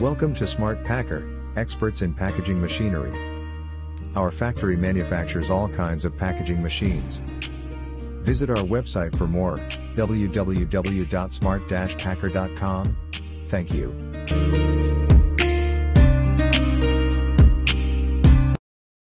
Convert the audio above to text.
Welcome to Smart Packer, experts in packaging machinery. Our factory manufactures all kinds of packaging machines. Visit our website for more, www.smart-packer.com. Thank you.